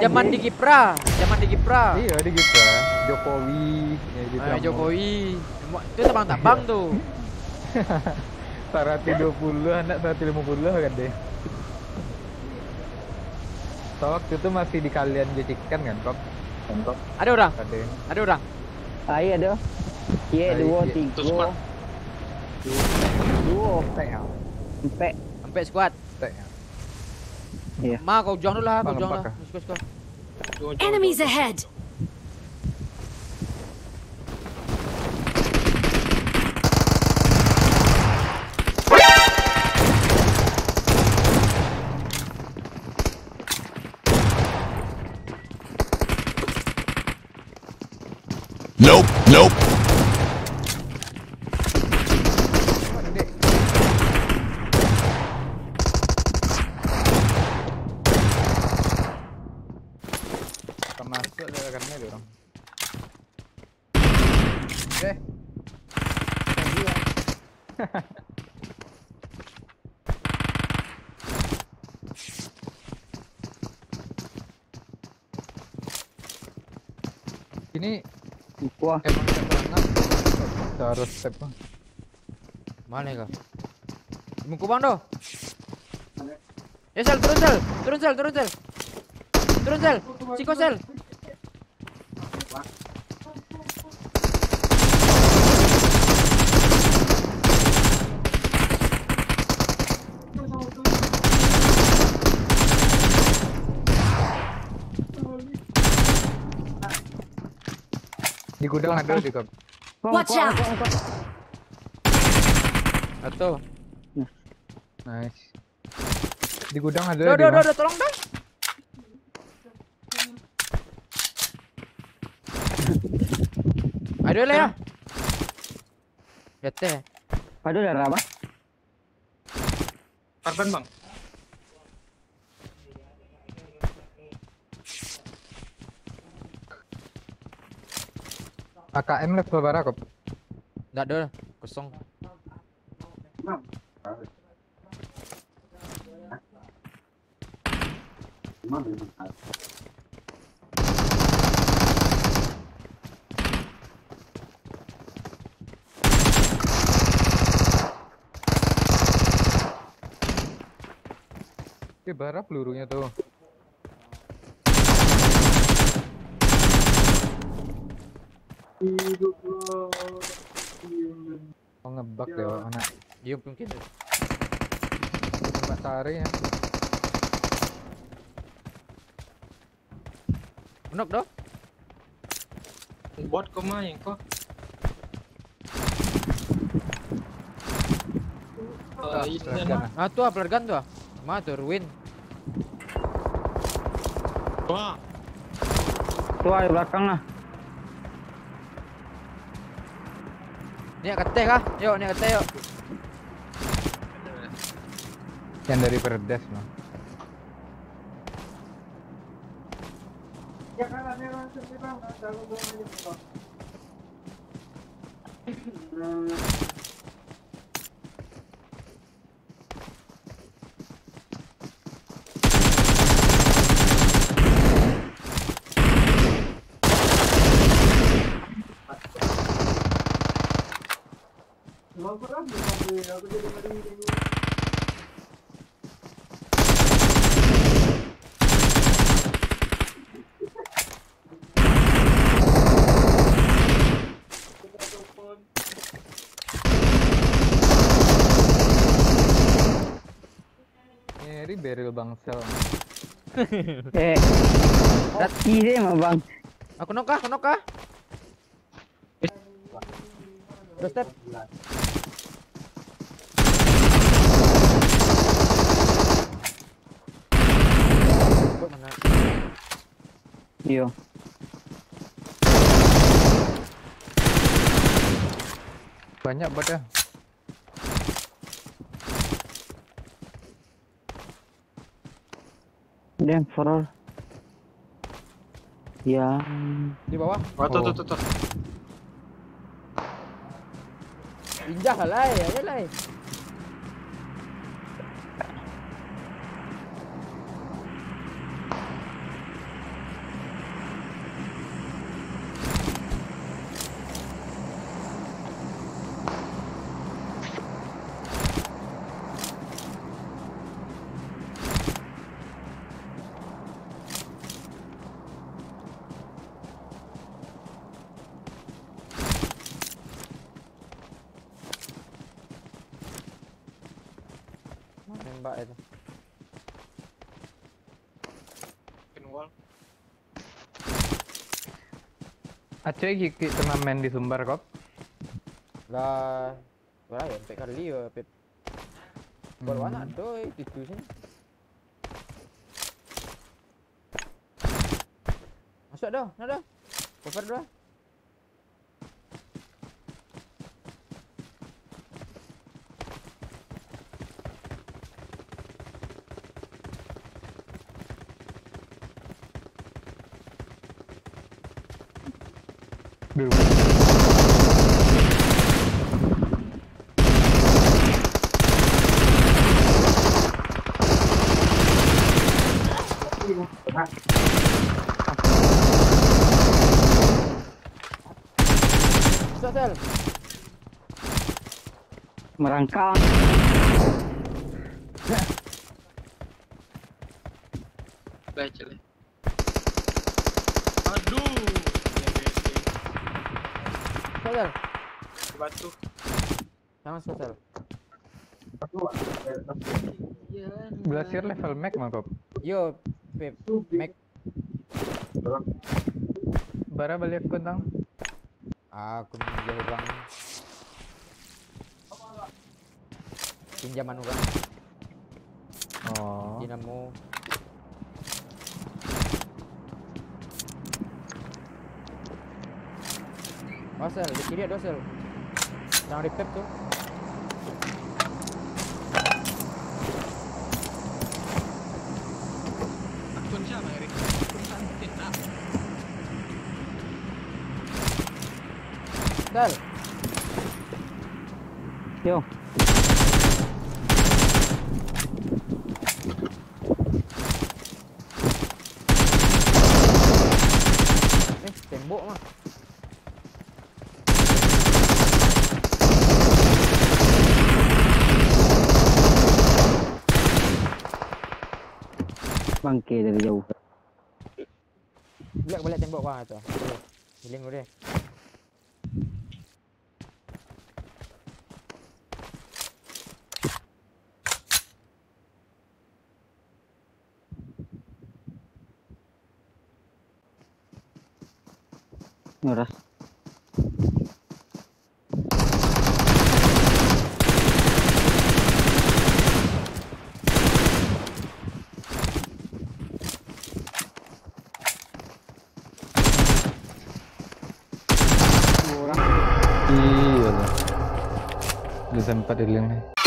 Zaman di Gipra. Iya di kita. Jokowi. Ya, gitu Jokowi. Itu tabang-tabang tuh. Sarati 20, anak sarati 50 kan deh. So, waktu itu masih di kalian jadikan kan, Kok? Ada orang? Ada. Ada orang? Iya ada. Iya, 2, 3. 2, Sampai squad. Iya. Ma, kau jauh dulu lah, kau jauh lah. Enemies ahead. Nope. Masuk ada karena ada orang. Ini Wah, emang banget harus step. Mana kau? Muka bang doh. Turun sel. Ciko sel. Di gudang ada di Kok. Watch out. Atau. Nice. Di gudang ada. Udah, tolong dong. Aduh lah ya. Gete. Aduh darah apa? Korban bang. AKM level berapa Kok? Nggak ada, kosong. Bara pelurunya tuh. Oh ngebug deh anak. Dia mungkin. Mbak Sari ya. Menok doh. Bot kau main kok. Ini nah. Tuh pelergan tuh. Ma tuh ruin. Wah. Tuh di belakang lah. Nih keteh kah? Yuk, nih keteh yuk. Yang dari Perdes mah. Ini beril bangsel. Rati deh mah bang. Aku nok kah? Udah step. Mana? Iya. Banyak bot ya. Damn, for all. Ya. Di bawah. Tuh. Injak lah ya lah. tembak itu. Kenwal. Aceh iki turnamen di Sumbar kok. Lah, wah ya sampai kali ya Pep. Baru anak doi itu sini. Masuk dah, nak dah. Cover dah. Duh. Masuk sel. Merangkak. Baik, cile. Aduh. Masuk sel. Batu. Jangan masuk sel. Belajar level max mah kok. Yo, Pep. Mac. Bara balik ko tang. Aku pinjam orang. Pinjaman orang. Oh. Dinamo. Oh sel, di kiri ada sel. Yang di Pep tuh. Akun siapa, Erik? Akun Santin. Nah. Sel. Yo. Tembok mah. Bangke dari jauh. Balik tembok bang itu. Healing dulu deh. Nguras. Iya lah. Udah sempat healing nih.